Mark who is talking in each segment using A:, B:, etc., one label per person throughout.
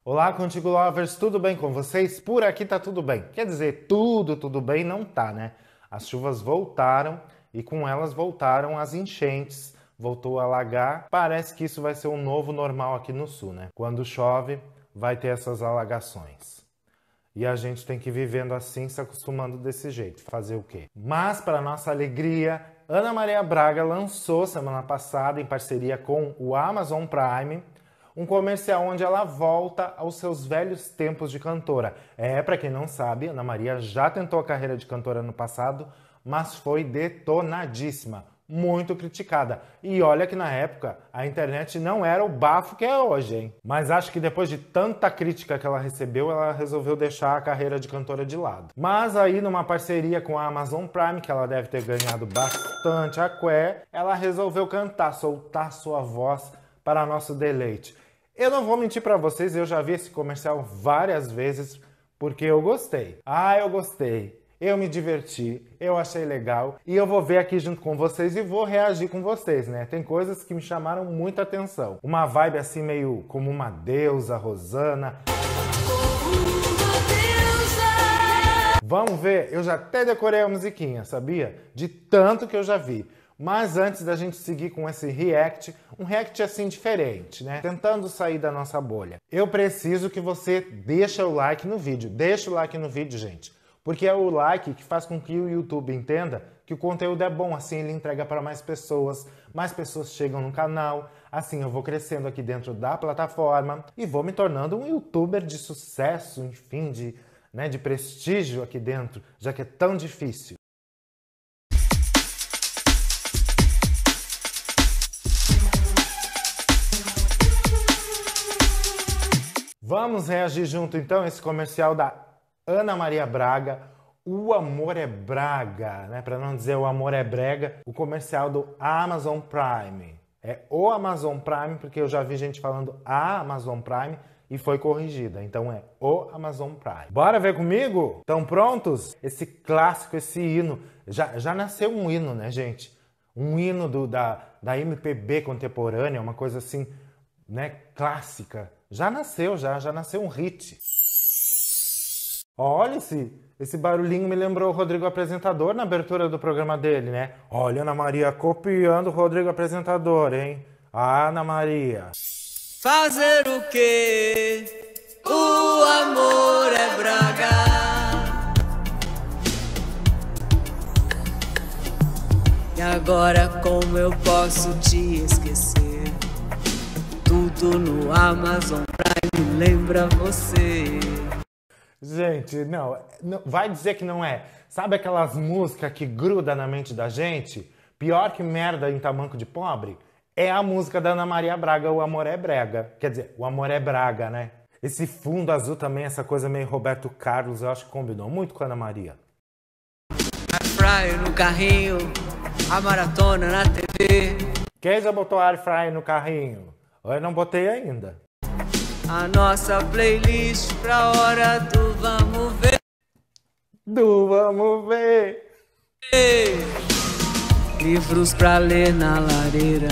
A: Olá, Contigo Lovers, tudo bem com vocês? Por aqui tá tudo bem. Quer dizer, tudo bem não tá, né? As chuvas voltaram e com elas voltaram as enchentes, voltou a alagar. Parece que isso vai ser um novo normal aqui no sul, né? Quando chove, vai ter essas alagações. E a gente tem que ir vivendo assim, se acostumando desse jeito. Fazer o quê? Mas, para nossa alegria, Ana Maria Braga lançou semana passada, em parceria com o Amazon Prime, um comercial onde ela volta aos seus velhos tempos de cantora. Para quem não sabe, Ana Maria já tentou a carreira de cantora no passado, mas foi detonadíssima, muito criticada. E olha que na época a internet não era o bafo que é hoje, hein? Mas acho que depois de tanta crítica que ela recebeu, ela resolveu deixar a carreira de cantora de lado. Mas aí, numa parceria com a Amazon Prime, que ela deve ter ganhado bastante aqué, ela resolveu cantar, soltar sua voz para nosso deleite. Eu não vou mentir para vocês, eu já vi esse comercial várias vezes porque eu gostei. Eu gostei. Eu me diverti, eu achei legal e eu vou ver aqui junto com vocês e vou reagir com vocês, né? Tem coisas que me chamaram muita atenção. Uma vibe assim meio como uma deusa, Rosana. Vamos ver, eu já até decorei a musiquinha, sabia? De tanto que eu já vi. Mas antes da gente seguir com esse react, um react assim diferente, né? Tentando sair da nossa bolha. Eu preciso que você deixe o like no vídeo. Deixa o like no vídeo, gente. Porque é o like que faz com que o YouTube entenda que o conteúdo é bom. Assim ele entrega para mais pessoas chegam no canal. Assim eu vou crescendo aqui dentro da plataforma e vou me tornando um YouTuber de sucesso, enfim, de prestígio aqui dentro, já que é tão difícil. Vamos reagir junto então a esse comercial da Ana Maria Braga, O Amor é Braga, né? Para não dizer O Amor é Brega, o comercial do Amazon Prime. É o Amazon Prime, porque eu já vi gente falando a Amazon Prime e foi corrigida. Então é o Amazon Prime. Bora ver comigo? Estão prontos? Esse clássico, esse hino. Já nasceu um hino, né, gente? Um hino da MPB contemporânea, uma coisa assim, né, clássica. Já nasceu um hit. Olha esse barulhinho me lembrou o Rodrigo Apresentador na abertura do programa dele, né? Olha, Ana Maria copiando o Rodrigo Apresentador, hein? Ana Maria.
B: Fazer o quê? O amor é Braga. E agora como eu posso te esquecer? Tudo no Amazon Prime lembra você.
A: Gente, não, vai dizer que não é. Sabe aquelas músicas que grudam na mente da gente? Pior que merda em tamanco de pobre? É a música da Ana Maria Braga, O Amor é Brega. Quer dizer, O Amor é Braga, né? Esse fundo azul também, essa coisa meio Roberto Carlos, eu acho que combinou muito com a Ana Maria.
B: Air fryer no carrinho, a maratona na TV.
A: Quem já botou air fryer no carrinho? Eu não botei ainda.
B: A nossa playlist pra hora do vamos ver.
A: Do vamos ver.
B: Ei. Livros pra ler na lareira.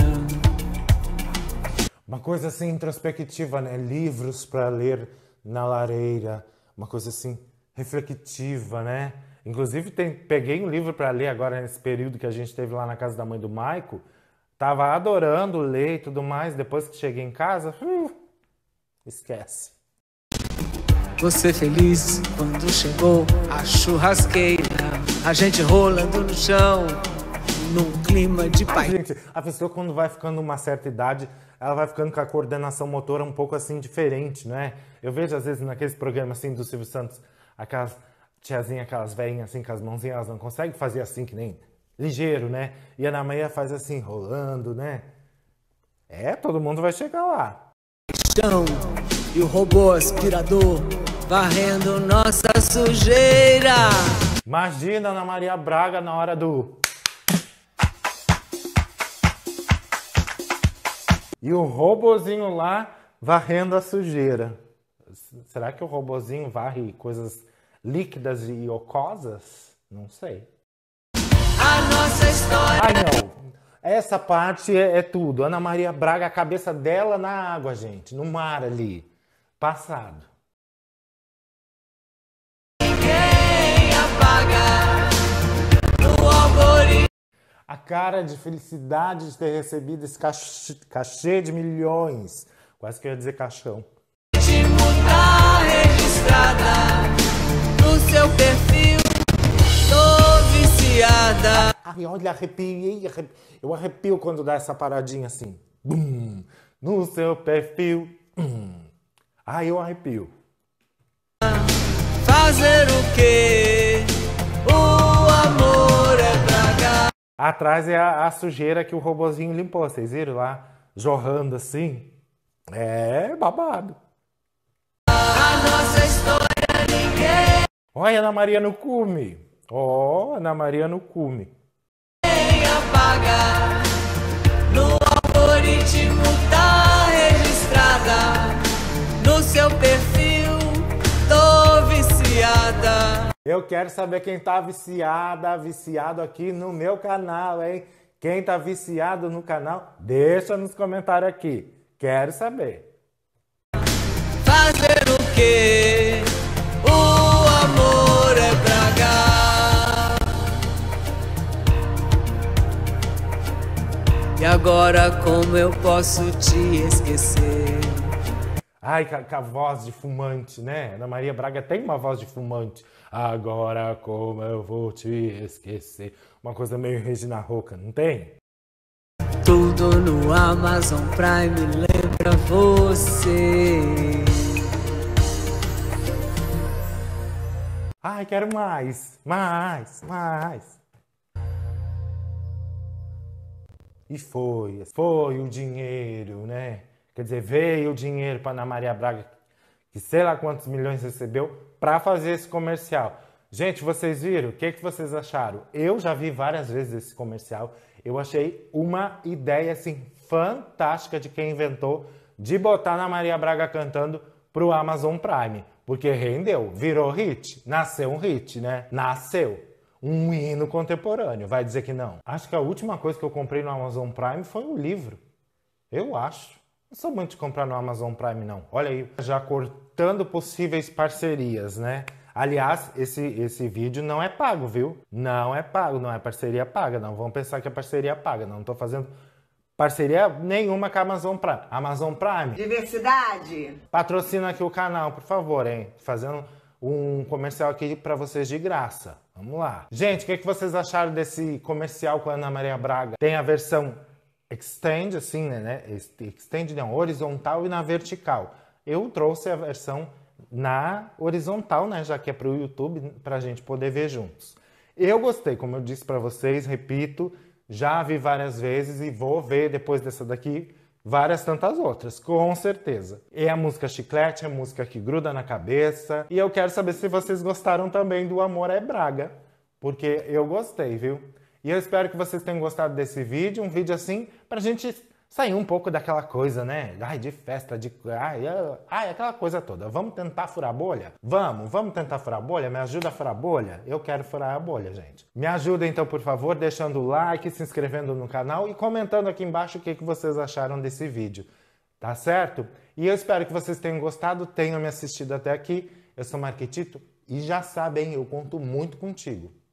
A: Uma coisa assim introspectiva, né? Livros pra ler na lareira. Uma coisa assim reflexiva, né? Inclusive peguei um livro pra ler agora nesse período que a gente teve lá na casa da mãe do Maico. Tava adorando ler e tudo mais. Depois que cheguei em casa, esquece.
B: Você feliz quando chegou a churrasqueira. A gente rolando no chão, num clima de paz.
A: Gente, a pessoa quando vai ficando uma certa idade, ela vai ficando com a coordenação motora um pouco assim diferente, né? Eu vejo às vezes naqueles programas assim do Silvio Santos, aquelas tiazinhas, aquelas velhinhas assim com as mãozinhas, elas não conseguem fazer assim que nem ligeiro, né? E a Ana Maria faz assim, rolando, né? Todo mundo vai chegar lá.
B: E o robô aspirador varrendo nossa sujeira.
A: Imagina a Ana Maria Braga na hora do... E o robozinho lá varrendo a sujeira. Será que o robozinho varre coisas líquidas e ocosas? Não sei.
B: A nossa história.
A: Ai, não. Essa parte é tudo. Ana Maria Braga, a cabeça dela na água, gente. No mar ali. passado.
B: Ninguém apaga no algoritmo.
A: A cara de felicidade de ter recebido esse cachê de milhões. Quase que eu ia dizer caixão.
B: Tá registrada no seu perfil. Tô viciada.
A: Ai, olha, arrepiei. Eu arrepio quando dá essa paradinha assim. Bum, no seu perfil. Ai, eu arrepio.
B: Fazer o quê? O amor é praga.
A: Atrás é a sujeira que o robozinho limpou. Vocês viram lá? Jorrando assim. É babado.
B: A nossa história ninguém
A: Olha a Ana Maria no cume. Ó, Ana Maria no cume.
B: apaga. No algoritmo tá registrada. No seu perfil, tô viciada.
A: Eu quero saber quem tá viciado aqui no meu canal, hein? Quem tá viciado no canal, deixa nos comentários aqui. Quero saber.
B: Fazer o quê? O amor é praga. E agora como eu posso te esquecer?
A: Ai, com a voz de fumante, né? Ana Maria Braga tem uma voz de fumante. Agora como eu vou te esquecer? Uma coisa meio Regina Roca, não tem?
B: Tudo no Amazon Prime lembra você.
A: Ai, quero mais. E foi o dinheiro, né? Quer dizer, veio o dinheiro para Ana Maria Braga, que sei lá quantos milhões recebeu, para fazer esse comercial. Gente, vocês viram? O que vocês acharam? Eu já vi várias vezes esse comercial. Eu achei uma ideia, assim, fantástica de quem inventou de botar Ana Maria Braga cantando pro Amazon Prime. Porque rendeu, virou hit. Nasceu um hit, né? Nasceu. Um hino contemporâneo. Vai dizer que não? Acho que a última coisa que eu comprei no Amazon Prime foi um livro. Eu acho. Não sou muito de comprar no Amazon Prime, não. Olha aí, já cortando possíveis parcerias, né? Aliás, esse vídeo não é pago, viu? Não é pago, não é parceria paga. Não vão pensar que é parceria paga. Não estou fazendo parceria nenhuma com a Amazon Prime. Amazon Prime.
C: Diversidade.
A: Patrocina aqui o canal, por favor, hein? Fazendo um comercial aqui para vocês de graça. Vamos lá. Gente, o que vocês acharam desse comercial com a Ana Maria Braga? Tem a versão extend, assim, né? Extend não, horizontal e na vertical. Eu trouxe a versão na horizontal, né? Já que é para o YouTube, para a gente poder ver juntos. Eu gostei, como eu disse para vocês, repito, já vi várias vezes e vou ver depois dessa daqui várias tantas outras, com certeza. É a música chiclete, é a música que gruda na cabeça. E eu quero saber se vocês gostaram também do Amor é Braga, porque eu gostei, viu? E eu espero que vocês tenham gostado desse vídeo, um vídeo assim, pra gente sair um pouco daquela coisa, né? Ai, de festa, ai, aquela coisa toda. Vamos tentar furar a bolha? Vamos tentar furar a bolha? Me ajuda a furar a bolha? Eu quero furar a bolha, gente. Me ajuda então, por favor, deixando o like, se inscrevendo no canal e comentando aqui embaixo o que vocês acharam desse vídeo. Tá certo? E eu espero que vocês tenham gostado, tenham me assistido até aqui. Eu sou Marquetito e já sabem, eu conto muito contigo.